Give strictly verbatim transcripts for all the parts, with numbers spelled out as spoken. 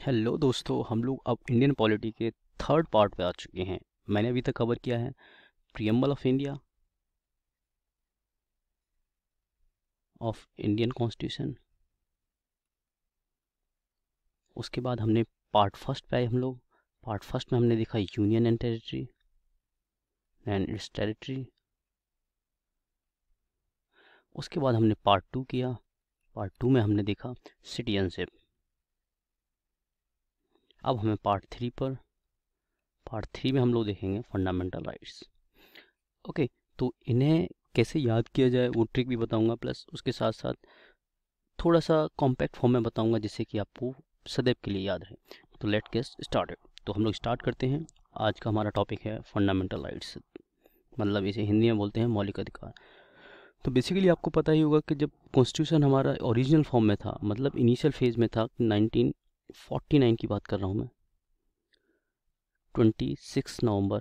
Hello दोस्तों, हम लोग अब इंडियन पॉलिटी के थर्ड पार्ट पे आ चुके हैं। मैंने अभी तक कवर किया है preamble of India, of Indian constitution. उसके बाद हमने पार्ट फर्स्ट पे आए हम लोग। पार्ट फर्स्ट में हमने देखा union and territory and its territory. उसके बाद हमने पार्ट टू किया। पार्ट टू में हमने देखा सिटीजनशिप। अब हमें पार्ट थ्री पर पार्ट थ्री में हम लोग देखेंगे फंडामेंटल राइट्स। ओके, तो इन्हें कैसे याद किया जाए वो ट्रिक भी बताऊंगा, प्लस उसके साथ साथ थोड़ा सा कॉम्पैक्ट फॉर्म में बताऊंगा जिससे कि आपको सदैव के लिए याद रहे। तो लेट गेट स्टार्टेड। तो हम लोग स्टार्ट करते हैं। आज का हमारा टॉपिक है फंडामेंटल राइट्स, मतलब इसे हिंदी में बोलते हैं मौलिक अधिकार। तो बेसिकली आपको पता ही होगा कि जब कॉन्स्टिट्यूशन हमारा ओरिजिनल फॉर्म में था, मतलब इनिशियल फेज में था, नाइनटीन फोर्टी नाइन की बात कर रहा हूँ मैं, छब्बीस नवंबर,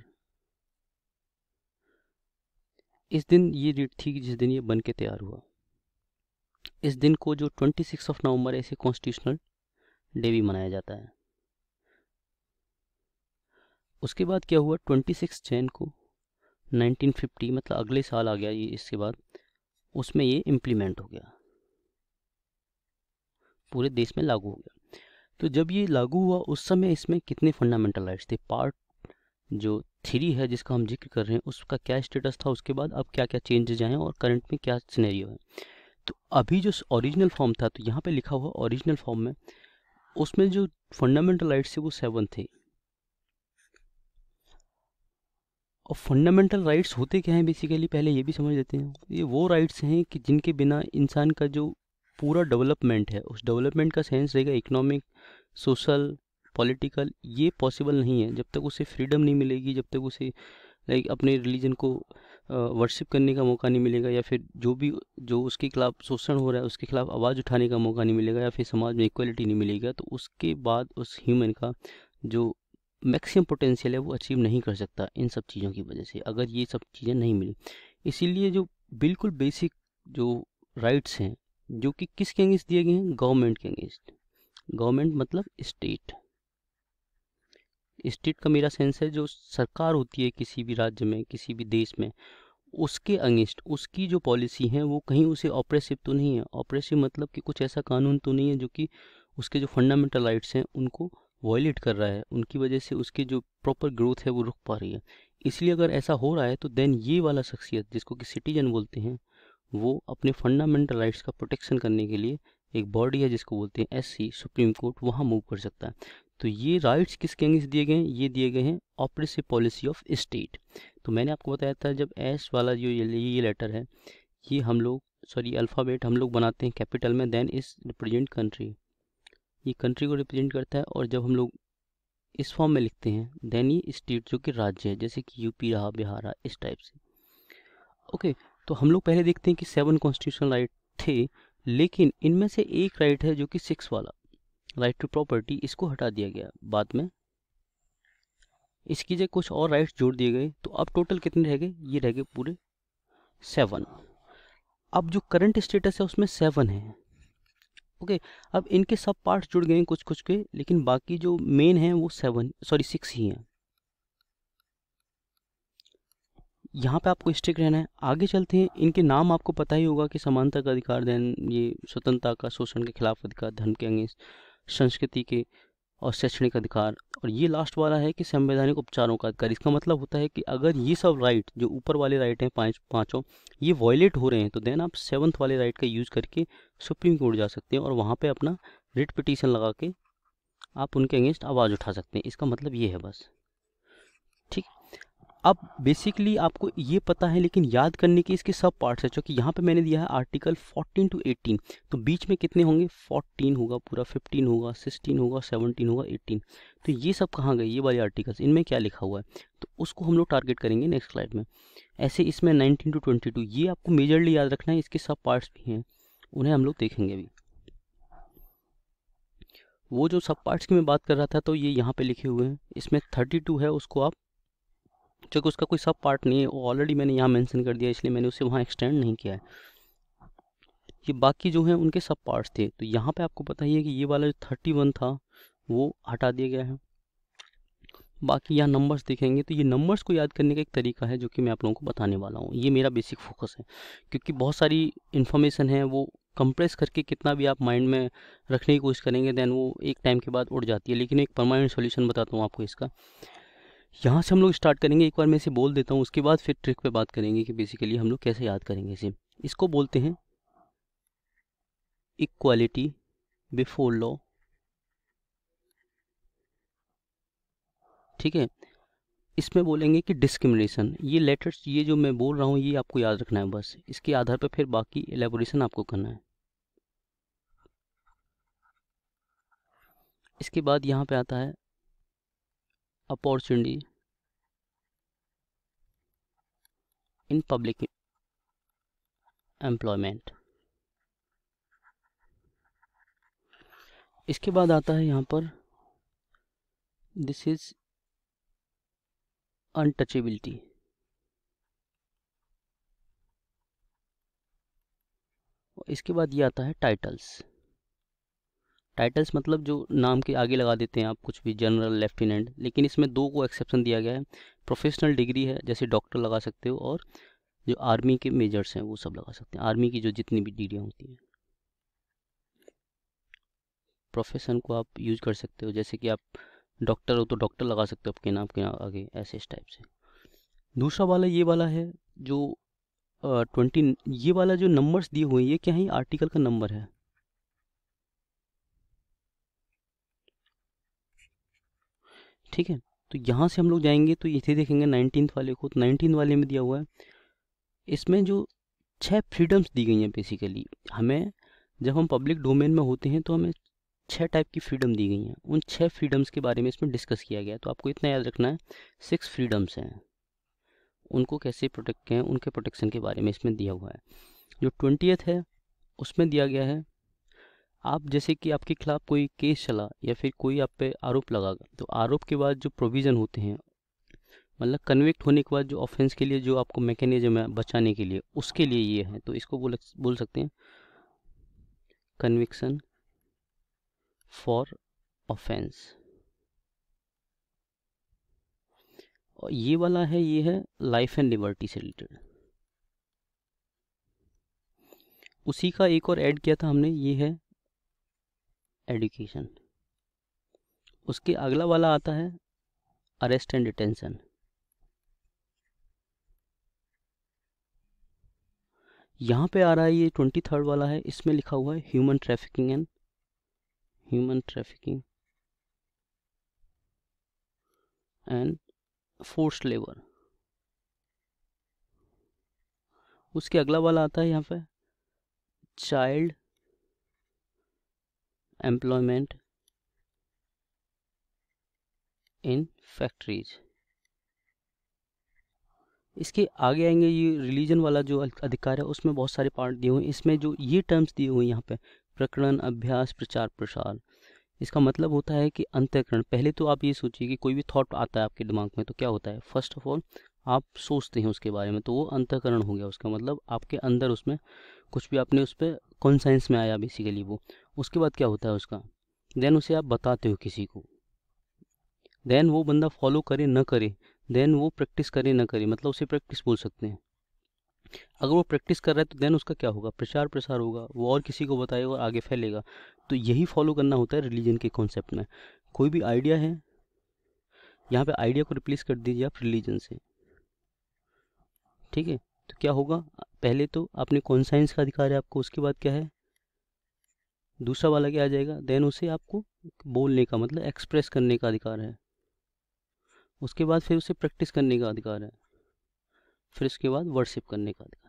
इस दिन ये डेट थी जिस दिन ये बन के तैयार हुआ। इस दिन को जो छब्बीस ऑफ नवंबर ऐसे कॉन्स्टिट्यूशनल डे भी मनाया जाता है। उसके बाद क्या हुआ, छब्बीस जैन को नाइनटीन फिफ्टी, मतलब अगले साल आ गया ये, इसके बाद उसमें ये इम्प्लीमेंट हो गया, पूरे देश में लागू हो गया। तो जब ये लागू हुआ उस समय इसमें कितने फंडामेंटल राइट्स थे, पार्ट जो थ्री है जिसका हम जिक्र कर रहे हैं उसका क्या स्टेटस था, उसके बाद अब क्या क्या चेंजेज आए और करंट में क्या सिनेरियो है। तो अभी जो ओरिजिनल फॉर्म था, तो यहाँ पे लिखा हुआ ओरिजिनल फॉर्म में, उसमें जो फंडामेंटल राइट्स थे वो सेवन थे। और फंडामेंटल राइट्स होते क्या हैं बेसिकली, पहले ये भी समझ लेते हैं। ये वो राइट्स हैं कि जिनके बिना इंसान का जो पूरा डेवलपमेंट है, उस डेवलपमेंट का सेंस रहेगा इकोनॉमिक, सोशल, पॉलिटिकल, ये पॉसिबल नहीं है जब तक उसे फ्रीडम नहीं मिलेगी, जब तक उसे लाइक अपने रिलीजन को वर्शिप करने का मौका नहीं मिलेगा, या फिर जो भी जो उसके खिलाफ शोषण हो रहा है उसके खिलाफ आवाज़ उठाने का मौका नहीं मिलेगा, या फिर समाज में इक्वलिटी नहीं मिलेगा, तो उसके बाद उस ह्यूमन का जो मैक्सिमम पोटेंशियल है वो अचीव नहीं कर सकता इन सब चीज़ों की वजह से, अगर ये सब चीज़ें नहीं मिली। इसीलिए जो बिल्कुल बेसिक जो राइट्स हैं, जो कि किसके अगेंस्ट दिए गए हैं, गवर्नमेंट के अगेंस्ट। गवर्नमेंट मतलब स्टेट। स्टेट का मेरा सेंस है जो सरकार होती है किसी भी राज्य में, किसी भी देश में, उसके अगेंस्ट उसकी जो पॉलिसी है वो कहीं उसे ऑपरेसिव तो नहीं है। ऑपरेसिव मतलब कि कुछ ऐसा कानून तो नहीं है जो कि उसके जो फंडामेंटल राइट्स हैं उनको वायलेट कर रहा है, उनकी वजह से उसकी जो प्रॉपर ग्रोथ है वो रुक पा रही है। इसलिए अगर ऐसा हो रहा है तो देन ये वाला शख्सियत जिसको कि सिटीजन बोलते हैं, वो अपने फंडामेंटल राइट्स का प्रोटेक्शन करने के लिए एक बॉडी है जिसको बोलते हैं एससी, सुप्रीम कोर्ट, वहाँ मूव कर सकता है। तो ये राइट्स किसके अगेंस्ट दिए गए हैं, ये दिए गए हैं ऑपरेसिव पॉलिसी ऑफ स्टेट। तो मैंने आपको बताया था जब एस वाला जो ये, ये लेटर है, ये हम लोग सॉरी अल्फ़ाबेट हम लोग बनाते हैं कैपिटल में, देन इस रिप्रेजेंट कंट्री, ये कंट्री को रिप्रेजेंट करता है। और जब हम लोग इस फॉर्म में लिखते हैं देन ये स्टेट जो कि राज्य है, जैसे कि यूपी रहा, बिहार रहा, इस टाइप से। ओके, तो हम लोग पहले देखते हैं कि सेवन कॉन्स्टिट्यूशनल राइट थे, लेकिन इनमें से एक राइट है जो कि सिक्स वाला राइट टू प्रॉपर्टी, इसको हटा दिया गया बाद में, इसकी जगह कुछ और राइट्स जोड़ दिए गए। तो अब टोटल कितने रह गए, ये रह गए पूरे सेवन। अब जो करंट स्टेटस है उसमें सेवन है। ओके, अब इनके सब पार्ट्स जुड़ गए हैं कुछ कुछ के, लेकिन बाकी जो मेन है वो सेवन सॉरी सिक्स ही हैं। यहाँ पे आपको स्टिक रहना है। आगे चलते हैं, इनके नाम आपको पता ही होगा कि समानता का अधिकार, देन ये स्वतंत्रता का, शोषण के खिलाफ अधिकार, धर्म के अगेंस्ट, संस्कृति के और शैक्षणिक अधिकार, और ये लास्ट वाला है कि संवैधानिक उपचारों का अधिकार। इसका मतलब होता है कि अगर ये सब राइट जो ऊपर वाले राइट हैं पांच पांचों ये वॉयलेट हो रहे हैं, तो देन आप सेवन्थ वाले राइट का यूज़ करके सुप्रीम कोर्ट जा सकते हैं और वहाँ पे अपना रिट पिटीशन लगा के आप उनके अगेंस्ट आवाज़ उठा सकते हैं। इसका मतलब ये है बस, ठीक। अब बेसिकली आपको ये पता है, लेकिन याद करने के इसके सब पार्ट्स है, क्योंकि यहाँ पे मैंने दिया है आर्टिकल फोर्टीन टू एटीन, तो बीच में कितने होंगे, फोर्टीन होगा पूरा, फिफ्टीन होगा, सिक्सटीन होगा, सेवनटीन होगा, एटीन। तो ये सब कहाँ गए, ये वाले आर्टिकल्स, इनमें क्या लिखा हुआ है, तो उसको हम लोग टारगेट करेंगे नेक्स्ट स्लाइड में। ऐसे इसमें नाइनटीन टू ट्वेंटी टू, ये आपको मेजरली याद रखना है, इसके सब पार्ट्स भी हैं, उन्हें हम लोग देखेंगे अभी। वो जो सब पार्ट्स की मैं बात कर रहा था, तो ये यहाँ पे लिखे हुए हैं। इसमें थर्टी टू है, उसको आप, क्योंकि उसका कोई सब पार्ट नहीं है, वो ऑलरेडी मैंने यहाँ मेंशन कर दिया, इसलिए मैंने उसे वहाँ एक्सटेंड नहीं किया है। ये बाकी जो हैं उनके सब पार्ट्स थे। तो यहाँ पे आपको पता ही है कि ये वाला जो थर्टी वन था वो हटा दिया गया है। बाकी यहाँ नंबर्स देखेंगे तो ये नंबर्स को याद करने का एक तरीका है जो कि मैं आप लोगों को बताने वाला हूँ। ये मेरा बेसिक फोकस है, क्योंकि बहुत सारी इन्फॉर्मेशन है वो कंप्रेस करके कितना भी आप माइंड में रखने की कोशिश करेंगे देन वो एक टाइम के बाद उड़ जाती है। लेकिन एक परमानेंट सॉल्यूशन बताता हूँ आपको इसका। यहाँ से हम लोग स्टार्ट करेंगे, एक बार मैं इसे बोल देता हूँ, उसके बाद फिर ट्रिक पे बात करेंगे कि बेसिकली हम लोग कैसे याद करेंगे इसे। इसको बोलते हैं इक्वालिटी बिफोर लॉ, ठीक है। इसमें बोलेंगे कि डिस्क्रिमिनेशन, ये लेटर्स ये जो मैं बोल रहा हूँ ये आपको याद रखना है बस, इसके आधार पर फिर बाकी एलेबोरेशन आपको करना है। इसके बाद यहाँ पे आता है अपॉर्चुनिटी इन पब्लिक एम्प्लॉयमेंट। इसके बाद आता है यहाँ पर दिस इज अनटचेबिलिटी। इसके बाद ये आता है टाइटल्स। टाइटल्स मतलब जो नाम के आगे लगा देते हैं आप कुछ भी, जनरल, लेफ्टिनेंट, लेकिन इसमें दो को एक्सेप्शन दिया गया है। प्रोफेशनल डिग्री है जैसे डॉक्टर लगा सकते हो, और जो आर्मी के मेजर्स हैं वो सब लगा सकते हैं। आर्मी की जो जितनी भी डिग्रियाँ होती हैं, प्रोफेशन को आप यूज कर सकते हो, जैसे कि आप डॉक्टर हो तो डॉक्टर लगा सकते हो आपके नाम के आगे, ऐसे इस टाइप से। दूसरा वाला ये वाला है जो ट्वेंटी, ये वाला जो नंबर्स दिए हुए हैं ये क्या है, आर्टिकल का नंबर है, ठीक है। तो यहाँ से हम लोग जाएंगे तो इसे देखेंगे नाइनटीन वाले को, तो नाइनटीन वाले में दिया हुआ है, इसमें जो छह फ्रीडम्स दी गई हैं बेसिकली हमें, जब हम पब्लिक डोमेन में होते हैं तो हमें छह टाइप की फ्रीडम दी गई हैं। उन छह फ्रीडम्स के बारे में इसमें डिस्कस किया गया है। तो आपको इतना याद रखना है, सिक्स फ्रीडम्स हैं, उनको कैसे प्रोटेक्ट किया है उनके प्रोटेक्शन के बारे में इसमें दिया हुआ है। जो ट्वेंटियथ है उसमें दिया गया है, आप जैसे कि आपके खिलाफ कोई केस चला या फिर कोई आप पे आरोप लगा, तो आरोप के बाद जो प्रोविज़न होते हैं, मतलब कन्विक्ट होने के बाद जो ऑफेंस के लिए जो आपको मैकेनिज्म है बचाने के लिए, उसके लिए ये है। तो इसको बोल बोल सकते हैं कन्विक्शन फॉर ऑफेंस। और ये वाला है, ये है लाइफ एंड लिबर्टी से रिलेटेड। उसी का एक और ऐड किया था हमने, ये है एजुकेशन। उसके अगला वाला आता है अरेस्ट एंड डिटेंशन। यहाँ पे आ रहा है ये ट्वेंटी थर्ड वाला है, इसमें लिखा हुआ है human trafficking and human trafficking and forced labour. उसके अगला वाला आता है यहाँ पे चाइल्ड एम्प्लॉयमेंट इन फैक्ट्रीज। इसके आगे आएंगे ये रिलीजन वाला जो अधिकार है, उसमें बहुत सारे पार्ट दिए हुए हैं। इसमें जो ये टर्म्स दिए हुए हैं यहाँ पे, प्रकरण, अभ्यास, प्रचार, प्रसार, इसका मतलब होता है कि अंतःकरण। पहले तो आप ये सोचिए कि कोई भी थॉट आता है आपके दिमाग में तो क्या होता है, फर्स्ट ऑफ ऑल आप सोचते हैं उसके बारे में, तो वो अंतःकरण हो गया। उसका मतलब आपके अंदर उसमें कुछ भी आपने उस पर कॉन्साइंस में आया बेसिकली वो। उसके बाद क्या होता है उसका, देन उसे आप बताते हो किसी को, देन वो बंदा फॉलो करे न करे, देन वो प्रैक्टिस करे न करे, मतलब उसे प्रैक्टिस बोल सकते हैं। अगर वो प्रैक्टिस कर रहा है तो देन उसका क्या होगा, प्रचार प्रसार होगा, वो और किसी को बताएगा और आगे फैलेगा। तो यही फॉलो करना होता है रिलीजन के कॉन्सेप्ट में। कोई भी आइडिया है, यहाँ पे आइडिया को रिप्लेस कर दीजिए आप रिलीजन से, ठीक है। तो क्या होगा, पहले तो आपने कॉन्साइंस का अधिकार है आपको, उसके बाद क्या है, दूसरा वाला क्या आ जाएगा, देन उसे आपको बोलने का मतलब एक्सप्रेस करने का अधिकार है, उसके बाद फिर उसे प्रैक्टिस करने का अधिकार है, फिर उसके बाद वर्शिप करने का अधिकार।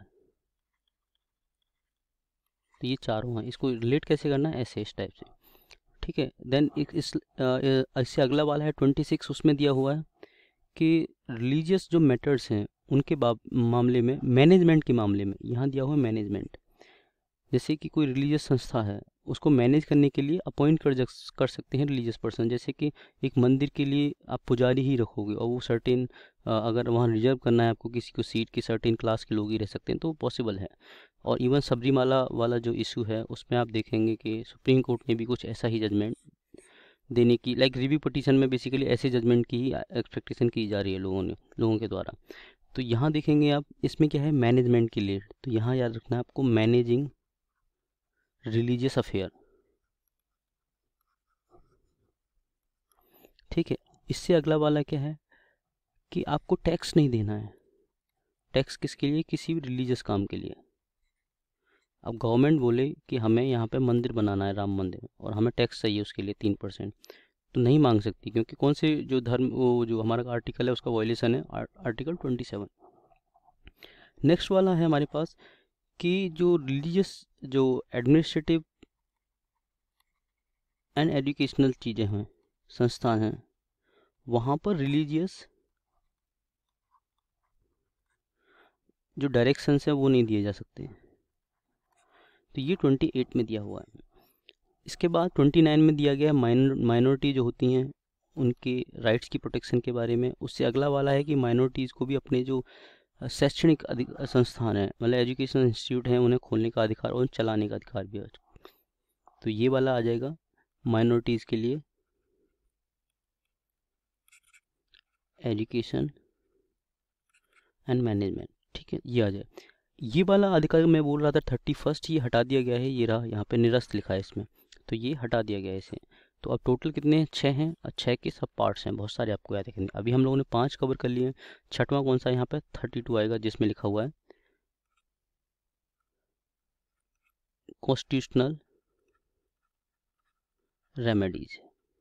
तो ये चारों हैं, इसको रिलेट कैसे करना है, ऐसे इस टाइप से, ठीक है। देन एक इस इससे अगला वाला है ट्वेंटी सिक्स, उसमें दिया हुआ है कि रिलीजियस जो मैटर्स हैं उनके मामले में, मैनेजमेंट के मामले में, यहाँ दिया हुआ है मैनेजमेंट। जैसे कि कोई रिलीजियस संस्था है, उसको मैनेज करने के लिए अपॉइंट कर कर सकते हैं रिलीजियस पर्सन। जैसे कि एक मंदिर के लिए आप पुजारी ही रखोगे और वो सर्टेन, अगर वहाँ रिजर्व करना है आपको किसी को सीट की, सर्टेन क्लास के लोग ही रह सकते हैं, तो वो पॉसिबल है। और इवन सबरीमाला वाला जो इशू है उसमें आप देखेंगे कि सुप्रीम कोर्ट ने भी कुछ ऐसा ही जजमेंट देने की, लाइक रिव्यू पिटीशन में बेसिकली ऐसे जजमेंट की ही एक्सपेक्टेशन की जा रही है लोगों ने लोगों के द्वारा। तो यहाँ देखेंगे आप, इसमें क्या है, मैनेजमेंट के लिए, तो यहाँ याद रखना है आपको, मैनेजिंग रिलीजियस अफेयर, ठीक है। इससे अगला वाला क्या है कि आपको टैक्स नहीं देना है। टैक्स किसके लिए, किसी भी रिलीजियस काम के लिए। अब गवर्नमेंट बोले कि हमें यहाँ पे मंदिर बनाना है, राम मंदिर, और हमें टैक्स चाहिए उसके लिए तीन परसेंट, तो नहीं मांग सकती, क्योंकि कौन से जो धर्म, वो जो हमारा आर्टिकल है उसका वायलेशन है, आर्टिकल ट्वेंटी सेवन। नेक्स्ट वाला है हमारे पास कि जो रिलीजियस, जो एडमिनिस्ट्रेटिव एंड एजुकेशनल चीज़ें हैं, संस्थान हैं, वहाँ पर रिलीजियस जो डायरेक्शंस हैं वो नहीं दिए जा सकते। तो ये अट्ठाईस में दिया हुआ है। इसके बाद उनतीस में दिया गया माइनॉरिटी जो होती हैं उनके राइट्स की प्रोटेक्शन के बारे में। उससे अगला वाला है कि माइनॉरिटीज़ को भी अपने जो शैक्षणिक संस्थान है, मतलब एजुकेशनल इंस्टीट्यूट हैं, उन्हें खोलने का अधिकार और चलाने का अधिकार भी है। तो ये वाला आ जाएगा माइनॉरिटीज़ के लिए, एजुकेशन एंड मैनेजमेंट, ठीक है, ये आ जाए। ये वाला अधिकार मैं बोल रहा था थर्टी फर्स्ट, ये हटा दिया गया है, ये रहा यहाँ पे निरस्त लिखा है इसमें, तो ये हटा दिया गया है इसे। तो अब टोटल कितने हैं, छः हैं, और छः के सब पार्ट्स हैं, बहुत सारे आपको याद रखेंगे। अभी हम लोगों ने पाँच कवर कर लिए हैं, छठवां कौन सा यहाँ पे थर्टी टू आएगा, जिसमें लिखा हुआ है कॉन्स्टिट्यूशनल रेमेडीज।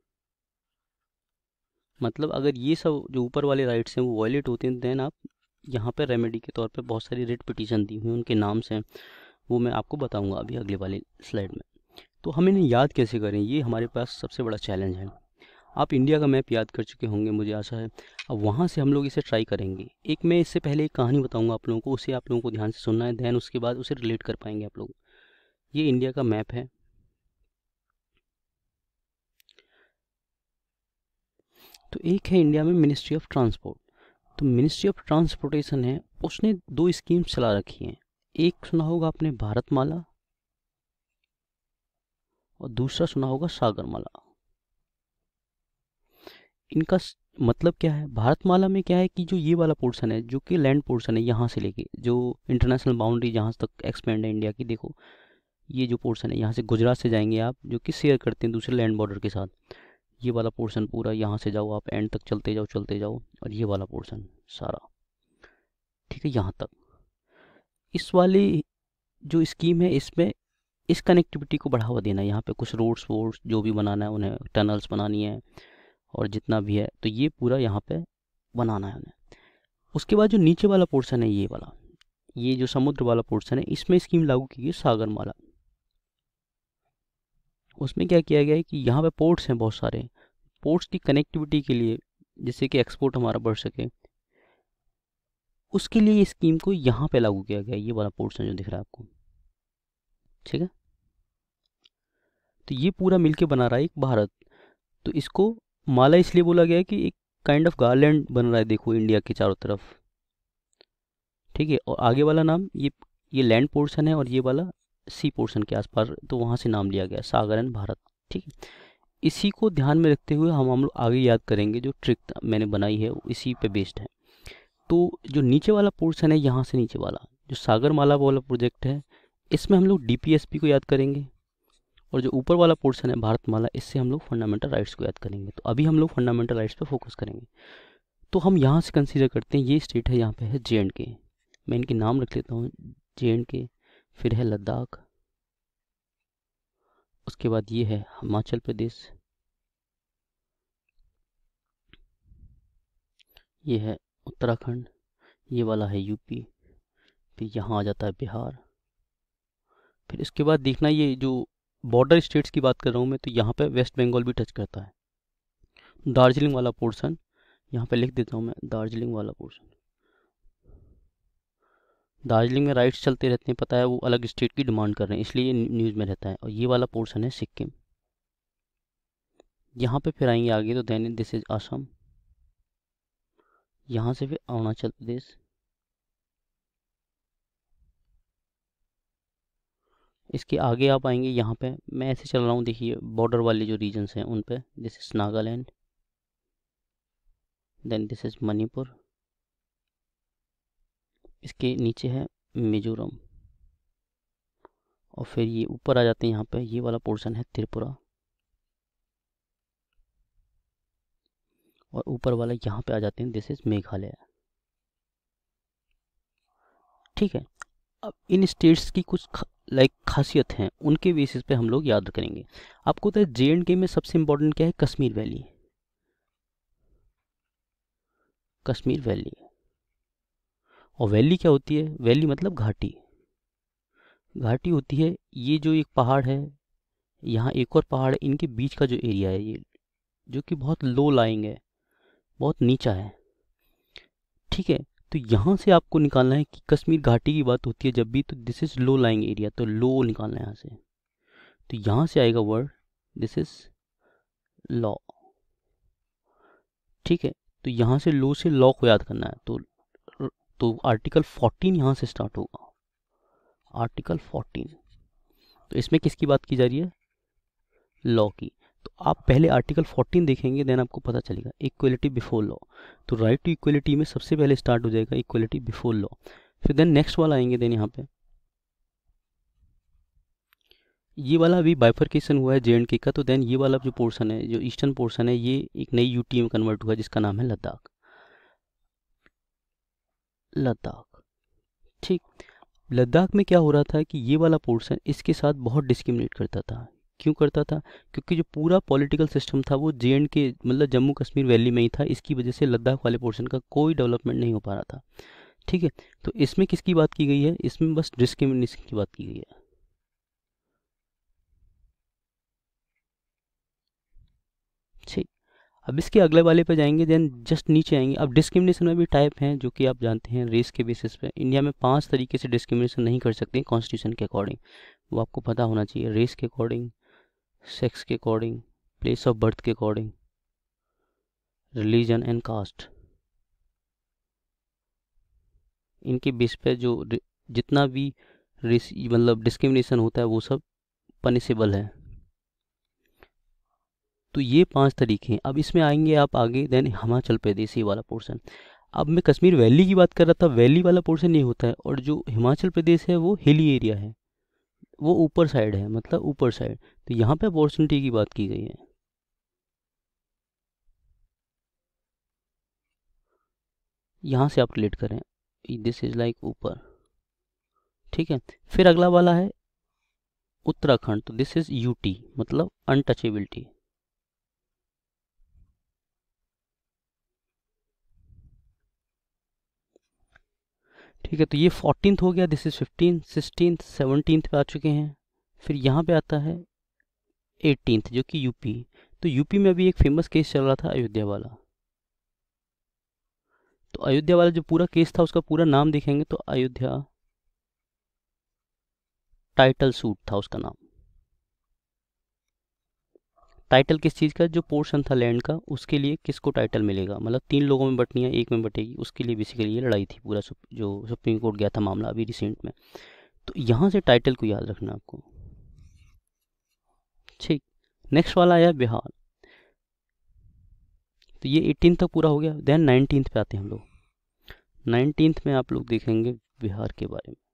मतलब अगर ये सब जो ऊपर वाले राइट्स हैं वो वायलेट होते हैं, देन आप यहाँ पे रेमेडी के तौर पे बहुत सारी रिट पिटीशन दी हुई हैं, उनके नाम से, वो मैं आपको बताऊंगा अभी अगले वाली स्लाइड में। तो हम इन्हें याद कैसे करें, ये हमारे पास सबसे बड़ा चैलेंज है। आप इंडिया का मैप याद कर चुके होंगे मुझे आशा है, अब वहाँ से हम लोग इसे ट्राई करेंगे। एक मैं इससे पहले एक कहानी बताऊंगा आप लोगों को, उसे आप लोगों को ध्यान से सुनना है, दैन उसके बाद उसे रिलेट कर पाएंगे आप लोग। ये इंडिया का मैप है, तो एक है इंडिया में मिनिस्ट्री ऑफ ट्रांसपोर्ट। तो मिनिस्ट्री ऑफ ट्रांसपोर्टेशन है, उसने दो स्कीम चला रखी हैं। एक सुना होगा आपने भारतमाला, और दूसरा सुना होगा सागरमाला। इनका मतलब क्या है, भारतमाला में क्या है कि जो ये वाला पोर्शन है, जो कि लैंड पोर्शन है, यहाँ से लेके जो इंटरनेशनल बाउंड्री जहाँ तक एक्सपेंड है इंडिया की, देखो ये जो पोर्शन है, यहाँ से गुजरात से जाएंगे आप, जो कि शेयर करते हैं दूसरे लैंड बॉर्डर के साथ, ये वाला पोर्शन पूरा, यहाँ से जाओ आप एंड तक, चलते जाओ चलते जाओ, और ये वाला पोर्शन सारा, ठीक है, यहाँ तक। इस वाली जो स्कीम है, इसमें इस कनेक्टिविटी को बढ़ावा देना है। यहाँ पे कुछ रोड्स वोड्स जो भी बनाना है, उन्हें टनल्स बनानी है, और जितना भी है, तो ये पूरा यहाँ पे बनाना है उन्हें। उसके बाद जो नीचे वाला पोर्शन है, ये वाला, ये जो समुद्र वाला पोर्शन है, इसमें स्कीम लागू की है सागरमाला। उसमें क्या किया गया है कि यहाँ पे पोर्ट्स हैं बहुत सारे, पोर्ट्स की कनेक्टिविटी के लिए, जिससे कि एक्सपोर्ट हमारा बढ़ सके, उसके लिए स्कीम को यहाँ पे लागू किया गया, ये वाला पोर्शन जो दिख रहा है आपको, ठीक है। तो ये पूरा मिलके बना रहा है एक भारत। तो इसको माला इसलिए बोला गया है कि एक काइंड ऑफ गार्लैंड बन रहा है, देखो इंडिया के चारों तरफ, ठीक है। और आगे वाला नाम, ये ये लैंड पोर्शन है, और ये वाला सी पोर्शन के आसपास, तो वहाँ से नाम लिया गया सागर एंड भारत, ठीक है। इसी को ध्यान में रखते हुए हम हम लोग आगे याद करेंगे, जो ट्रिक मैंने बनाई है इसी पे बेस्ड है। तो जो नीचे वाला पोर्शन है, यहाँ से नीचे वाला जो सागरमाला वाला प्रोजेक्ट है, इसमें हम लोग डीपीएसपी को याद करेंगे, और जो ऊपर वाला पोर्शन है भारतमाला, इससे हम लोग फंडामेंटल राइट्स को याद करेंगे। तो अभी हम लोग फंडामेंटल राइट्स पे फोकस करेंगे। तो हम यहाँ से कंसीडर करते हैं, ये स्टेट है, यहाँ पे है जे एंड के, मैं इनके नाम रख लेता हूँ, जे एंड के, फिर है लद्दाख, उसके बाद ये है हिमाचल प्रदेश, ये है उत्तराखंड, ये वाला है यूपी, फिर यहाँ आ जाता है बिहार। फिर इसके बाद देखना, ये जो बॉर्डर स्टेट्स की बात कर रहा हूँ मैं, तो यहाँ पे वेस्ट बंगाल भी टच करता है। दार्जिलिंग वाला पोर्शन यहाँ पे लिख देता हूँ मैं, दार्जिलिंग वाला पोर्शन, दार्जिलिंग में राइट्स चलते रहते हैं, पता है, वो अलग स्टेट की डिमांड कर रहे हैं, इसलिए ये न्यूज़ में रहता है। और ये वाला पोर्शन है सिक्किम, यहाँ पे फिर आएंगे आगे, तो देन दिस इज असम, यहाँ से फिर अरुणाचल प्रदेश, इसके आगे आप आएंगे यहाँ पे, मैं ऐसे चल रहा हूँ, देखिए बॉर्डर वाले जो रीजन्स हैं उन पे, this is Nagaland, then this is Manipur, इसके नीचे है मिजोरम, और फिर ये ऊपर आ जाते हैं यहाँ पे, ये वाला पोर्शन है त्रिपुरा, और ऊपर वाला यहाँ पे आ जाते हैं, दिस इज मेघालय। ठीक है, अब इन स्टेट्स की कुछ लाइक खासियत हैं, उनके बेसिस पे हम लोग याद करेंगे। आपको पता है जे एंड के में सबसे इम्पोर्टेंट क्या है? कश्मीर वैली। कश्मीर वैली, और वैली क्या होती है? वैली मतलब घाटी। घाटी होती है, ये जो एक पहाड़ है, यहाँ एक और पहाड़ है, इनके बीच का जो एरिया है ये, जो कि बहुत लो लाइंग है, बहुत नीचा है। ठीक है, तो यहाँ से आपको निकालना है कि कश्मीर घाटी की बात होती है जब भी, तो this is low lying area, तो लो निकालना है यहाँ से। तो यहाँ से आएगा वर्ड, दिस इज लॉ। ठीक है, तो यहाँ से लो से लॉ को याद करना है, तो तो आर्टिकल फोर्टीन यहाँ से स्टार्ट होगा, आर्टिकल फोर्टीन। तो इसमें किसकी बात की जा रही है? लॉ की। तो आप पहले आर्टिकल फोर्टीन देखेंगे, देन आपको पता चलेगा इक्वलिटी बिफोर लॉ। तो राइट टू इक्वलिटी में सबसे पहले स्टार्ट हो जाएगा इक्वलिटी बिफोर लॉ, फिर देन नेक्स्ट वाला आएंगे, देन यहाँ पे ये वाला अभी बाइफर्केशन हुआ है जे एंड के का, तो देन ये वाला जो पोर्शन है, जो ईस्टर्न पोर्शन है, ये एक नई यूटी में कन्वर्ट हुआ जिसका नाम है लद्दाख। लद्दाख, ठीक। लद्दाख में क्या हो रहा था कि ये वाला पोर्शन इसके साथ बहुत डिस्क्रिमिनेट करता था। क्यों करता था? क्योंकि जो पूरा पॉलिटिकल सिस्टम था वो जे एंड के मतलब जम्मू कश्मीर वैली में ही था, इसकी वजह से लद्दाख वाले पोर्शन का कोई डेवलपमेंट नहीं हो पा रहा था। ठीक है, तो इसमें किसकी बात की गई है? इसमें बस डिस्क्रिमिनेशन की बात की गई है। ठीक, अब इसके अगले वाले पे जाएंगे, देन जस्ट नीचे आएंगे। अब डिस्क्रिमिनेशन में भी टाइप हैं जो कि आप जानते हैं, रेस के बेसिस पे इंडिया में पांच तरीके से डिस्क्रिमिनेशन नहीं कर सकते कॉन्स्टिट्यूशन के अकॉर्डिंग, वो आपको पता होना चाहिए। रेस के अकॉर्डिंग, सेक्स के अकॉर्डिंग, प्लेस ऑफ बर्थ के अकॉर्डिंग, रिलीजन एंड कास्ट, इनके बेस पे जो जितना भी रेस मतलब डिस्क्रिमिनेशन होता है वो सब पनिशेबल है। तो ये पांच तरीके हैं। अब इसमें आएंगे आप आगे, देन हिमाचल प्रदेश, ये वाला पोर्शन। अब मैं कश्मीर वैली की बात कर रहा था, वैली वाला पोर्शन ये होता है, और जो हिमाचल प्रदेश है वो हिली एरिया है, वो ऊपर साइड है, मतलब ऊपर साइड। तो यहाँ पे अपॉर्चुनिटी की बात की गई है। यहाँ से आप रिलेट करें, दिस इज लाइक ऊपर। ठीक है, फिर अगला वाला है उत्तराखंड, तो दिस इज यूटी, मतलब अनटचेबिलिटी। ठीक है, तो ये फोर्टीन्थ हो गया, this is fifteen, sixteen, seventeenth पे आ चुके हैं। फिर यहाँ पे आता है एटीन्थ, जो कि यूपी। तो यूपी में अभी एक फेमस केस चल रहा था, अयोध्या वाला। तो अयोध्या वाला जो पूरा केस था, उसका पूरा नाम देखेंगे तो अयोध्या टाइटल सूट था उसका नाम। टाइटल किस चीज़ का? जो पोर्शन था लैंड का, उसके लिए किसको टाइटल मिलेगा, मतलब तीन लोगों में बटनी है, एक में बटेगी, उसके लिए बेसिकली ये लड़ाई थी। पूरा सुप, जो सुप्रीम कोर्ट गया था मामला अभी रिसेंट में। तो यहाँ से टाइटल को याद रखना आपको। ठीक, नेक्स्ट वाला आया बिहार। तो ये एटीन तक पूरा हो गया, देन नाइनटीन्थ पे आते हैं हम लोग। नाइनटीन्थ में आप लोग देखेंगे बिहार के बारे में।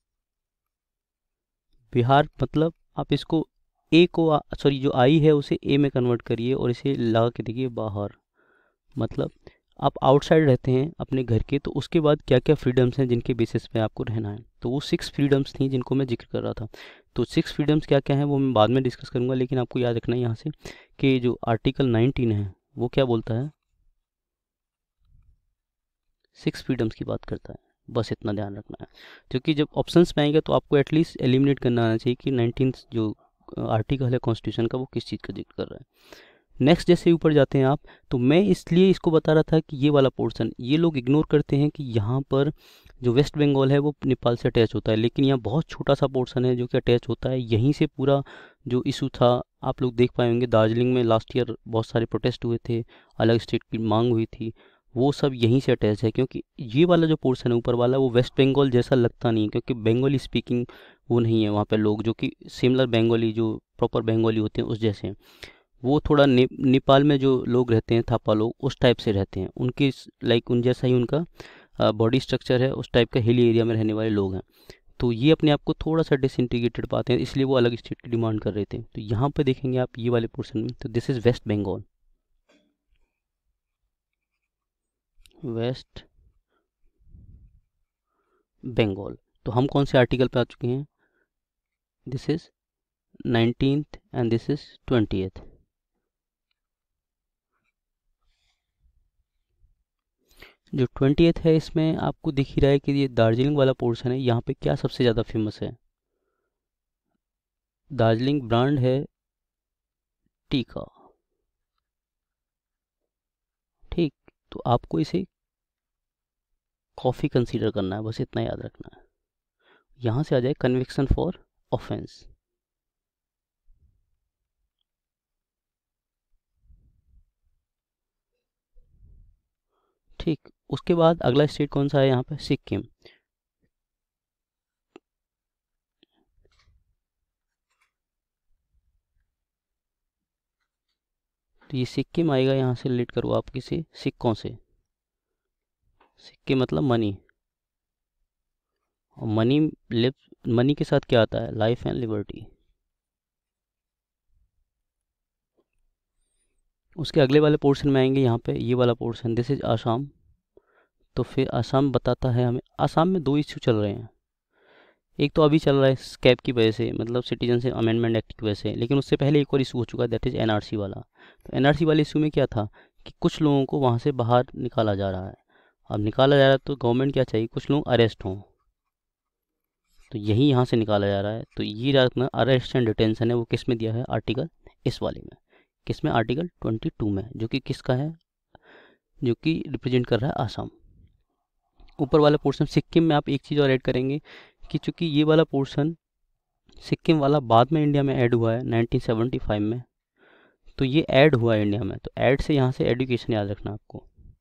बिहार मतलब आप इसको ए को सॉरी जो आई है उसे ए में कन्वर्ट करिए और इसे लगा के देखिए बाहर, मतलब आप आउटसाइड रहते हैं अपने घर के, तो उसके बाद क्या क्या फ्रीडम्स हैं जिनके बेसिस पे आपको रहना है। तो वो सिक्स फ्रीडम्स थी जिनको मैं जिक्र कर रहा था। तो सिक्स फ्रीडम्स क्या क्या हैं वो मैं बाद में डिस्कस करूँगा, लेकिन आपको याद रखना है यहाँ से कि जो आर्टिकल नाइनटीन है वो क्या बोलता है, सिक्स फ्रीडम्स की बात करता है। बस इतना ध्यान रखना है, क्योंकि जब ऑप्शंस में आएगा तो आपको एटलीस्ट एलिमिनेट करना आना चाहिए कि नाइनटीन जो आर्टिकल है कॉन्स्टिट्यूशन का वो किस चीज़ का जिक्र कर रहा है। नेक्स्ट जैसे ऊपर जाते हैं आप, तो मैं इसलिए इसको बता रहा था कि ये वाला पोर्शन ये लोग इग्नोर करते हैं कि यहाँ पर जो वेस्ट बंगाल है वो नेपाल से अटैच होता है, लेकिन यहाँ बहुत छोटा सा पोर्शन है जो कि अटैच होता है। यहीं से पूरा जो इशू था आप लोग देख पाए होंगे, दार्जिलिंग में लास्ट ईयर बहुत सारे प्रोटेस्ट हुए थे, अलग स्टेट की मांग हुई थी, वो सब यहीं से अटैच है, क्योंकि ये वाला जो पोर्शन है ऊपर वाला वो वेस्ट बंगाल जैसा लगता नहीं है, क्योंकि बंगाली स्पीकिंग वो नहीं है वहाँ पे लोग, जो कि सिमिलर बंगाली जो प्रॉपर बंगाली होते हैं उस जैसे हैं। वो थोड़ा ने, नेपाल में जो लोग रहते हैं थापा लोग उस टाइप से रहते हैं, उनकी लाइक उन जैसा ही उनका बॉडी स्ट्रक्चर है, उस टाइप का हिली एरिया में रहने वाले लोग हैं। तो ये अपने आप को थोड़ा सा डिसइंटीग्रेटेड पाते हैं, इसलिए वो अलग स्टेट की डिमांड कर रहे थे। तो यहाँ पे देखेंगे आप ये वाले पोर्शन में, तो this is West Bengal, West Bengal. तो हम कौन से आर्टिकल पे आ चुके हैं? This is nineteenth and this is twentieth. जो ट्वेंटिएथ है इसमें आपको दिख ही रहा है कि ये दार्जिलिंग वाला पोर्शन है। यहाँ पे क्या सबसे ज़्यादा फेमस है? दार्जिलिंग ब्रांड है टी का, ठीक। तो आपको इसे कॉफ़ी कंसीडर करना है, बस इतना याद रखना है। यहाँ से आ जाए कन्विक्शन फॉर ऑफेंस, ठीक। उसके बाद अगला स्टेट कौन सा है यहाँ पे? सिक्किम। तो ये सिक्किम आएगा, यहाँ से रिलेट करो आप किसी सिक्कों से। सिक्के मतलब मनी, और मनी लिव मनी के साथ क्या आता है? Life and liberty. उसके अगले वाले पोर्शन में आएंगे यहाँ पे, ये वाला पोर्शन दिस इज आसाम। तो फिर आसाम बताता है हमें, आसाम में दो इश्यू चल रहे हैं। एक तो अभी चल रहा है स्कैप की वजह से, मतलब सिटीजनशिप अमेंडमेंट एक्ट की वजह से, लेकिन उससे पहले एक और इशू हो चुका है, दैट इज़ एनआरसी वाला। तो एनआरसी वाले इशू में क्या था कि कुछ लोगों को वहाँ से बाहर निकाला जा रहा है। अब निकाला जा रहा है तो गवर्नमेंट क्या चाहिए? कुछ लोग अरेस्ट हों, तो यही यहाँ से निकाला जा रहा है। तो ये रखना, अरेस्ट एंड डिटेंशन है वो किस में दिया है? आर्टिकल इस वाले में, किस में? आर्टिकल ट्वेंटी टू में, जो कि किसका है? जो कि रिप्रेजेंट कर रहा है आसाम। ऊपर वाला पोर्शन सिक्किम में आप एक चीज़ और ऐड करेंगे कि चूँकि ये वाला पोर्शन सिक्किम वाला बाद में इंडिया में ऐड हुआ है नाइनटीन सेवेंटी फाइव में, तो ये ऐड हुआ है इंडिया में। तो ऐड से यहाँ से एजुकेशन याद रखना आपको,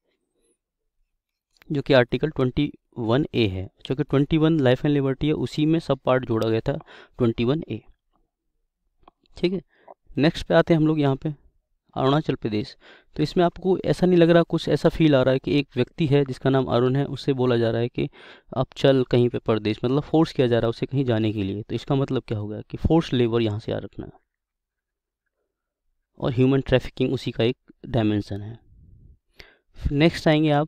जो कि आर्टिकल ट्वेंटी वन ए है, जो कि twenty one life and liberty है, उसी में सब पार्ट जोड़ा गया था ट्वेंटी वन ए, ठीक है। नेक्स्ट पे आते हैं हम लोग यहाँ पे अरुणाचल प्रदेश। तो इसमें आपको ऐसा नहीं लग रहा, कुछ ऐसा फील आ रहा है कि एक व्यक्ति है जिसका नाम अरुण है, उससे बोला जा रहा है कि आप चल कहीं पे परदेश, मतलब फोर्स किया जा रहा है उसे कहीं जाने के लिए। तो इसका मतलब क्या होगा कि फोर्स लेबर यहाँ से याद रखना है, और ह्यूमन ट्रैफिकिंग उसी का एक डायमेंशन है। नेक्स्ट आएंगे आप,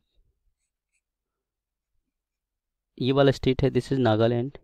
ये वाला स्टेट है दिस इज नागालैंड।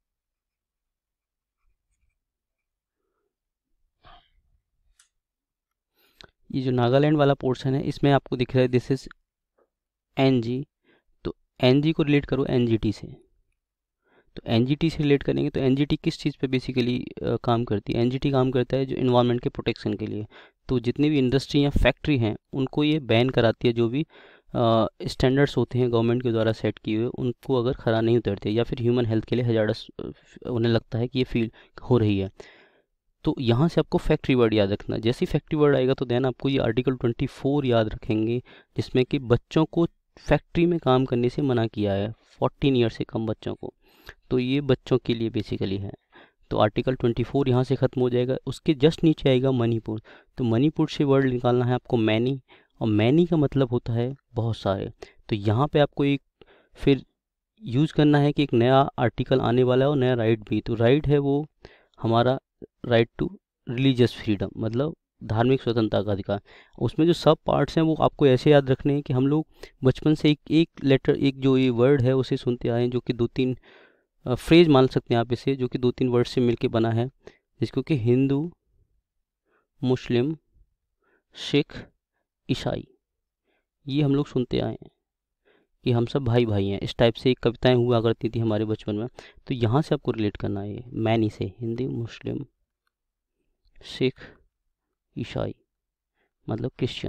ये जो नागालैंड वाला पोर्शन है इसमें आपको दिख रहा है दिस इज एनजी। तो एनजी को रिलेट करो एनजीटी से। तो एनजीटी से रिलेट करेंगे तो एनजीटी किस चीज़ पे बेसिकली काम करती है? एनजीटी काम करता है जो इन्वायरमेंट के प्रोटेक्शन के लिए। तो जितनी भी इंडस्ट्री या फैक्ट्री हैं उनको ये बैन कराती है, जो भी स्टैंडर्ड्स होते हैं गवर्नमेंट के द्वारा सेट किए हुए, उनको अगर खरा नहीं उतरते या फिर ह्यूमन हेल्थ के लिए हजारस उन्हें लगता है कि ये फील हो रही है। तो यहाँ से आपको फैक्ट्री वर्ड याद रखना। जैसे ही फैक्ट्री वर्ड आएगा तो देन आपको ये आर्टिकल ट्वेंटी फोर याद रखेंगे, जिसमें कि बच्चों को फैक्ट्री में काम करने से मना किया है, फोर्टीन ईयर से कम बच्चों को। तो ये बच्चों के लिए बेसिकली है। तो आर्टिकल ट्वेंटी फोर यहाँ से ख़त्म हो जाएगा। उसके जस्ट नीचे आएगा मणिपुर। तो मणिपुर से वर्ड निकालना है आपको मैनी, और मैनी का मतलब होता है बहुत सारे। तो यहाँ पे आपको एक फिर यूज़ करना है कि एक नया आर्टिकल आने वाला है और नया राइट भी। तो राइट है वो हमारा राइट टू रिलीजियस फ्रीडम, मतलब धार्मिक स्वतंत्रता का अधिकार। उसमें जो सब पार्ट्स हैं वो आपको ऐसे याद रखने हैं कि हम लोग बचपन से एक एक लेटर, एक जो ये वर्ड है उसे सुनते आए हैं, जो कि दो तीन फ्रेज मान सकते हैं आप इसे, जो कि दो तीन वर्ड से मिलके बना है, जिसको कि हिंदू, मुस्लिम, सिख, ईसाई, ये हम लोग सुनते आए हैं कि हम सब भाई भाई हैं। इस टाइप से एक कविताएं हुआ करती थी हमारे बचपन में। तो यहाँ से आपको रिलेट करना है मैनी से, हिंदू, मुस्लिम, सिख, ईसाई, मतलब क्रिश्चियन।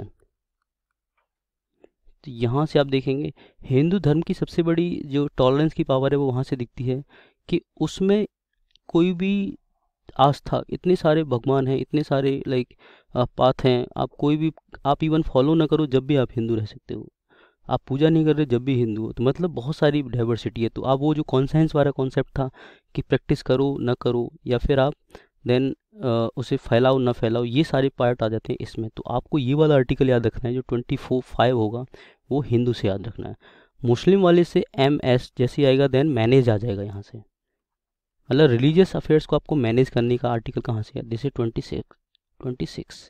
तो यहाँ से आप देखेंगे हिंदू धर्म की सबसे बड़ी जो टॉलरेंस की पावर है वो वहाँ से दिखती है कि उसमें कोई भी आस्था, इतने सारे भगवान हैं, इतने सारे लाइक पाथ हैं, आप कोई भी आप इवन फॉलो ना करो जब भी आप हिंदू रह सकते हो। आप पूजा नहीं कर रहे जब भी हिंदू हो, तो मतलब बहुत सारी डाइवर्सिटी है। तो आप वो जो कॉन्सेंस वाला कॉन्सेप्ट था कि प्रैक्टिस करो ना करो, या फिर आप देन उसे फैलाओ ना फैलाओ, ये सारे पार्ट आ जाते हैं इसमें। तो आपको ये वाला आर्टिकल याद रखना है, जो ट्वेंटी फोर फाइव होगा वो हिंदू से याद रखना है। मुस्लिम वाले से एम एस जैसे आएगा देन मैनेज आ जाएगा यहाँ से, मतलब रिलीजियस अफेयर्स को आपको मैनेज करने का आर्टिकल कहाँ से है, this is twenty six twenty six.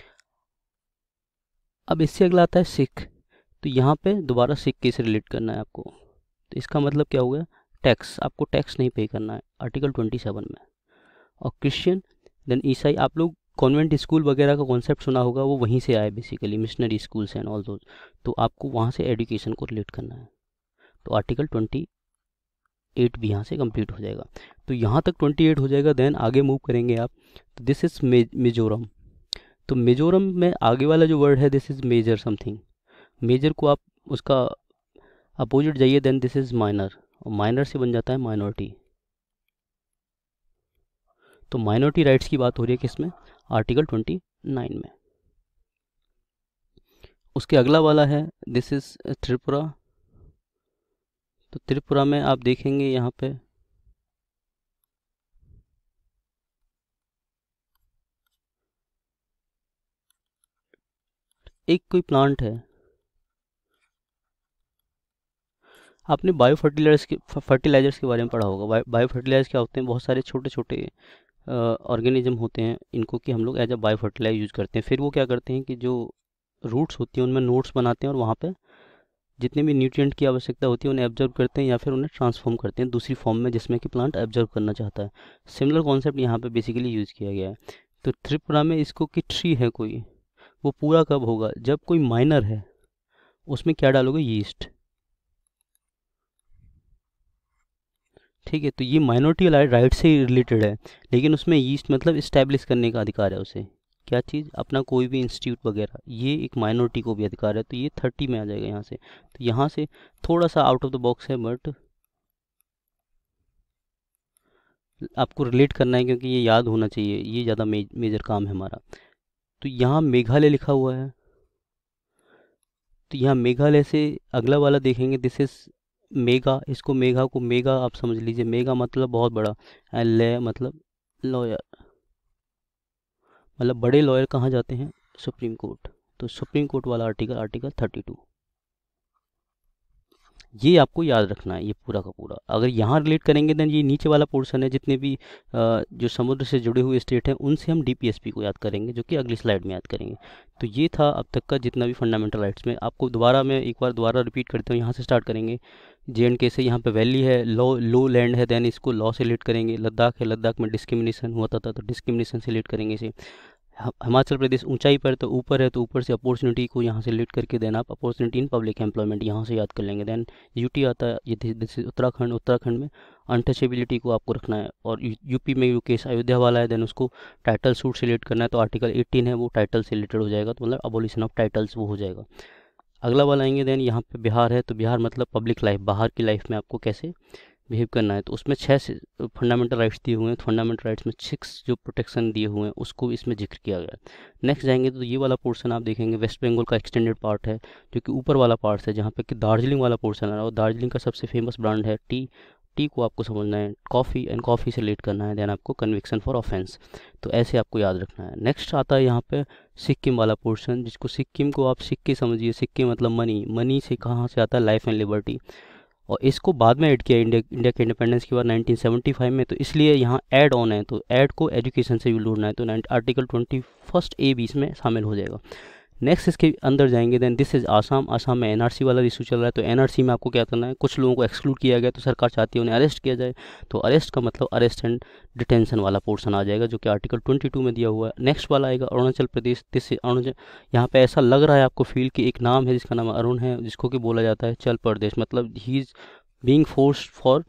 अब इससे अगला आता है सिख। तो यहाँ पे दोबारा सिक्के से रिलेट करना है आपको। तो इसका मतलब क्या हो गया, टैक्स, आपको टैक्स नहीं पे करना है आर्टिकल ट्वेंटी सेवन में। और क्रिश्चियन देन ईसाई, आप लोग कॉन्वेंट स्कूल वगैरह का कॉन्सेप्ट सुना होगा, वो वहीं से आए basically, missionary schools and all those. तो आपको वहाँ से एजुकेशन को रिलेट करना है। तो आर्टिकल ट्वेंटी एट भी यहाँ से कंप्लीट हो जाएगा। तो यहाँ तक ट्वेंटी एट हो जाएगा, देन आगे मूव करेंगे आप। तो दिस इज़ मिजोरम। तो मिजोरम में आगे वाला जो वर्ड है this is major something. Major को आप उसका अपोजिट जाइए, देन दिस इज़ माइनर, और माइनर से बन जाता है माइनॉरिटी। तो माइनॉरिटी राइट्स की बात हो रही है किसमें, आर्टिकल ट्वेंटी नाइन में। उसके अगला वाला है दिस इज़ त्रिपुरा। तो त्रिपुरा में आप देखेंगे यहाँ पे एक कोई प्लांट है, आपने बायो फर्टिलाइजर्स के फर्टिलाइजर्स के बारे में पढ़ा होगा। बायो फर्टिलाइजर्स क्या होते हैं, बहुत सारे छोटे छोटे ऑर्गेनिज्म होते हैं, इनको कि हम लोग as a bio fertiliser use करते हैं। फिर वो क्या करते हैं कि जो रूट्स होती हैं उनमें नोट्स बनाते हैं, और वहाँ पे जितने भी न्यूट्रिएंट की आवश्यकता होती है उन्हें एब्जर्व करते हैं, या फिर उन्हें ट्रांसफॉर्म करते हैं दूसरी फॉर्म में जिसमें कि प्लांट एब्जर्व करना चाहता है। सिमिलर कॉन्सेप्ट यहाँ पे बेसिकली यूज़ किया गया है। तो त्रिपुरा में इसको कि ट्री है कोई, वो पूरा कब होगा, जब कोई माइनर है उसमें क्या डालोगे, यीस्ट। ठीक है, तो ये माइनॉरिटी राइट से रिलेटेड है, लेकिन उसमें यीस्ट मतलब इस्टेब्लिश करने का अधिकार है उसे, क्या चीज़, अपना कोई भी इंस्टीट्यूट वगैरह, ये एक माइनॉरिटी को भी अधिकार है। तो ये थर्टी में आ जाएगा यहाँ से। तो यहाँ से थोड़ा सा आउट ऑफ द बॉक्स है, बट आपको रिलेट करना है क्योंकि ये याद होना चाहिए, ये ज़्यादा मे, मेजर काम है हमारा। तो यहाँ मेघालय लिखा हुआ है। तो यहाँ मेघालय से अगला वाला देखेंगे, दिस इज मेगा। इसको मेगा को मेगा आप समझ लीजिए, मेगा मतलब बहुत बड़ा, एंड ले मतलब लॉयर, मतलब बड़े लॉयर कहाँ जाते हैं, सुप्रीम कोर्ट। तो सुप्रीम कोर्ट वाला आर्टिकल आर्टिकल थर्टी टू, ये आपको याद रखना है, ये पूरा का पूरा। अगर यहाँ रिलेट करेंगे देन ये नीचे वाला पोर्शन है, जितने भी अ, जो समुद्र से जुड़े हुए स्टेट हैं उनसे हम डीपीएसपी को याद करेंगे, जो कि अगली स्लाइड में याद करेंगे। तो ये था अब तक का जितना भी फंडामेंटल राइट्स में। आपको दोबारा मैं एक बार दोबारा रिपीट करता हूँ, यहाँ से स्टार्ट करेंगे। जे एंड के से, यहाँ पे वैली है, लो लो लैंड है, देन इसको लॉ से रिलेट करेंगे। लद्दाख है, लद्दाख में डिस्क्रिमिनेशन हुआ था, तो डिस्क्रिमिनेशन से रिलेट करेंगे इसे। हिमाचल प्रदेश ऊंचाई पर, तो ऊपर है, तो ऊपर से अपॉर्चुनिटी को यहाँ से रिलेट करके देन आप अपॉर्चुनिटी इन पब्लिक एम्प्लॉयमेंट यहाँ से याद कर लेंगे। देन यूटी आता है, ये दिस उत्तराखंड, उत्तराखंड में अनटचेबिलिटी को आपको रखना है। और यूपी में जो केस अयोध्या वाला है, देन उसको टाइटल सूट से रिलेट करना है। तो आर्टिकल एटीन है, वो टाइटल से रिलेटेड हो जाएगा, तो मतलब अबोलिशन ऑफ टाइटल्स वो हो जाएगा। अगला वाला आएंगे, देन यहाँ पे बिहार है, तो बिहार मतलब पब्लिक लाइफ, बाहर की लाइफ में आपको कैसे बिहेव करना है। तो उसमें छः फंडामेंटल राइट्स दिए हुए हैं। फंडामेंटल राइट्स में सिक्स जो प्रोटेक्शन दिए हुए हैं उसको इसमें जिक्र किया गया है। नेक्स्ट जाएंगे तो ये वाला पोर्शन आप देखेंगे, वेस्ट बंगाल का एक्सटेंडेड पार्ट है, जो कि ऊपर वाला पार्ट है, जहाँ पे कि दार्जिलिंग वाला पोर्शन है। और दार्जिलिंग का सबसे फेमस ब्रांड है टी। टी को आपको समझना है, कॉफ़ी एंड कॉफ़ी से रिलेट करना है। देन आपको कन्विक्शन फॉर ऑफेंस, तो ऐसे आपको याद रखना है। नेक्स्ट आता है यहाँ पे सिक्किम वाला पोर्शन, जिसको सिक्किम को आप सिक्के समझिए। सिक्के मतलब मनी, मनी से कहाँ से आता है, लाइफ एंड लिबर्टी। और इसको बाद में ऐड किया इंडिया इंडिया के इंडिपेंडेंस के बाद नाइनटीन सेवेंटी फाइव में, तो इसलिए यहाँ ऐड ऑन है। तो ऐड को एजुकेशन से भी जोड़ना है, तो आर्टिकल ट्वेंटी फर्स्ट ए भी इसमें शामिल हो जाएगा। नेक्स्ट इसके अंदर जाएंगे, then this is Assam. Assam में एनआरसी वाला इशू चल रहा है, तो एनआरसी में आपको क्या करना है, कुछ लोगों को एक्सक्लूड किया गया, तो सरकार चाहती है उन्हें अरेस्ट किया जाए। तो अरेस्ट का मतलब अरेस्ट एंड डिटेंशन वाला पोर्शन आ जाएगा, जो कि आर्टिकल ट्वेंटी टू में दिया हुआ है। नेक्स्ट वाला आएगा अरुणाचल प्रदेश। दिस अरुणाचल, यहाँ पे ऐसा लग रहा है आपको फील कि एक नाम है जिसका नाम अरुण है, जिसको कि बोला जाता है चल प्रदेश, मतलब he is being force for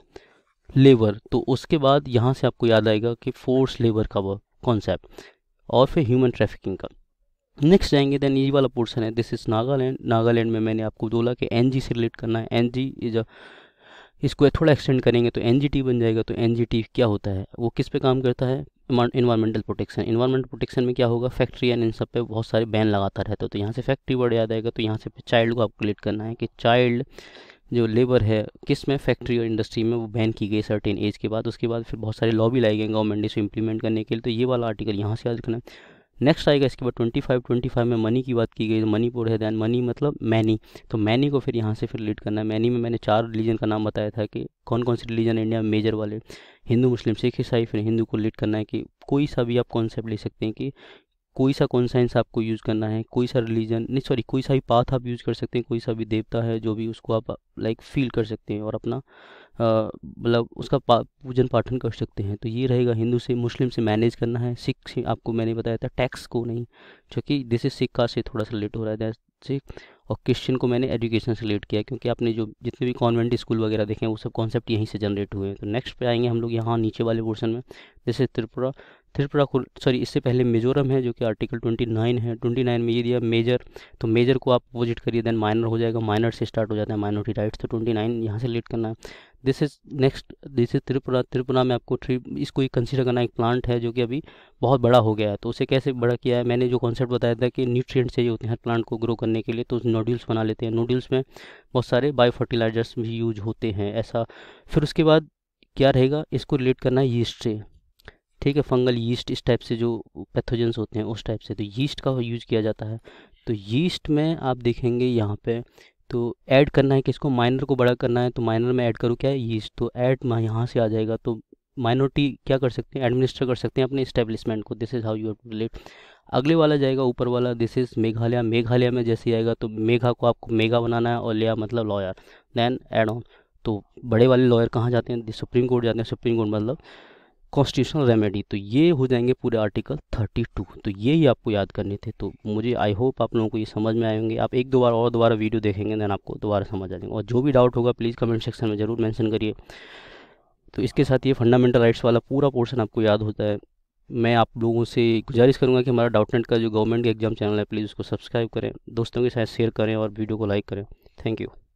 labour. तो उसके बाद यहाँ से आपको याद आएगा कि फोर्स लेबर का वो कॉन्सेप्ट, और फिर ह्यूमन ट्रैफिकिंग का। नेक्स्ट जाएंगे, देन ये वाला पोर्शन है, दिस इज नागालैंड। नागालैंड में मैंने आपको बोला कि एनजी से रिलेट करना है। एनजी इज अ, इसको थोड़ा एक्सटेंड करेंगे तो एनजीटी बन जाएगा। तो एनजीटी क्या होता है, वो किस पे काम करता है, इन्वायरमेंटल प्रोटेक्शन, इन्वायरमेंटल प्रोटेक्शन में क्या होगा, फैक्ट्री एंड इन सब पे बहुत सारे बैन लगाता रहता है, तो यहाँ से फैक्ट्री वर्ड याद आएगा, तो यहाँ से चाइल्ड को आपको लेट करना है कि चाइल्ड जो लेबर है किस में, फैक्ट्री और इंडस्ट्री में, वो बैन की गई सर्टेन एज के बाद। उसके बाद फिर बहुत सारे लॉ भी लाए गए गवर्नमेंट इसको इम्प्लीमेंट करने के लिए, तो ये वाला आर्टिकल यहाँ से याद रखना है। नेक्स्ट आएगा इसके बाद ट्वेंटी फाइव ट्वेंटी फाइव में मनी की बात की गई, मणिपुर है, दैन मनी मतलब मैनी, तो मैनी को फिर यहाँ से फिर लीड करना है। मैनी में मैंने चार रिलीजन का नाम बताया था कि कौन कौन से रिलीजन इंडिया में मेजर वाले, हिंदू मुस्लिम सिख ईसाई, फिर हिंदू को लीड करना है कि कोई सा भी आप कॉन्सेप्ट ले सकते हैं कि कोई सा कॉन्साइंस आपको यूज़ करना है, कोई सा रिलीजन नहीं सॉरी कोई सा भी पाथ आप यूज़ कर सकते हैं, कोई सा भी देवता है जो भी उसको आप लाइक फील कर सकते हैं और अपना मतलब उसका पा, पूजन पाठन कर सकते हैं। तो ये रहेगा हिंदू से, मुस्लिम से मैनेज करना है, सिख से आपको मैंने बताया था टैक्स को नहीं, जो कि दिस इज सिख का से थोड़ा सा लेट हो रहा है सिख, और क्रिश्चियन को मैंने एजुकेशन से लेट किया क्योंकि आपने जो जितने भी कॉन्वेंट स्कूल वगैरह देखे हैं वो सब कॉन्सेप्ट यहीं से जनरेट हुए हैं। तो नेक्स्ट पे आएंगे हम लोग यहाँ नीचे वाले पोर्शन में, जैसे त्रिपुरा, त्रिपुरा को सॉरी इससे पहले मिजोरम है जो कि आर्टिकल ट्वेंटी नाइन है, ट्वेंटी नाइन में ये दिया मेजर, तो मेजर को आप अपोजिट करिए देन माइनर हो जाएगा, माइनर से स्टार्ट हो जाता है माइनॉरिटी राइट्स, तो ट्वेंटी नाइन यहाँ से लेट करना है। This is next, this is Tripura, Tripura में आपको ट्री इसको कंसीडर करना एक प्लांट है जो कि अभी बहुत बड़ा हो गया है, तो उसे कैसे बड़ा किया है, मैंने जो कॉन्सेप्ट बताया था कि न्यूट्रिएंट्स चाहिए होते हैं प्लांट को ग्रो करने के लिए, तो नोड्यूल्स बना लेते हैं, नोड्यूल्स में बहुत सारे बायो फर्टिलाइजर्स भी यूज होते हैं ऐसा। फिर उसके बाद क्या रहेगा, इसको रिलेट करना है यीस्ट से, ठीक है, फंगल यीस्ट इस टाइप से जो पैथोजेंस होते हैं उस टाइप से, तो यीस्ट का यूज़ किया जाता है। तो यीस्ट में आप देखेंगे यहाँ पे तो ऐड करना है किसको, माइनर को बड़ा करना है, तो माइनर में ऐड करूँ क्या है यीस्ट, तो ऐड यहाँ से आ जाएगा, तो माइनॉरिटी क्या कर सकते हैं, एडमिनिस्टर कर सकते हैं अपने इस्टेब्लिशमेंट को, this is how you have to relate. अगले वाला जाएगा ऊपर वाला, दिस इज मेघालय, मेघालय में जैसे आएगा तो मेघा को आपको मेगा बनाना है और लिया मतलब लॉयर, देन एड ऑन, तो बड़े वाले लॉयर कहाँ जाते हैं, सुप्रीम कोर्ट जाते हैं, सुप्रीम कोर्ट मतलब कॉन्स्टिट्यूशनल रेमेडी, तो ये हो जाएंगे पूरे आर्टिकल थर्टी टू, तो ये ही आपको याद करने थे। तो मुझे आई होप आप लोगों को ये समझ में आएंगे, आप एक दो बार और दोबारा वीडियो देखेंगे देन आपको दोबारा समझ आ जाएंगे, और जो भी डाउट होगा प्लीज़ कमेंट सेक्शन में ज़रूर मेंशन करिए। तो इसके साथ ये फंडामेंटल राइट्स वाला पूरा पोर्शन आपको याद होता है। मैं आप लोगों से गुजारिश करूंगा कि हमारा डाउटनेट का जो गवर्नमेंट का एग्जाम चैनल है प्लीज़ उसको सब्सक्राइब करें, दोस्तों के साथ शेयर करें और वीडियो को लाइक करें। Thank you.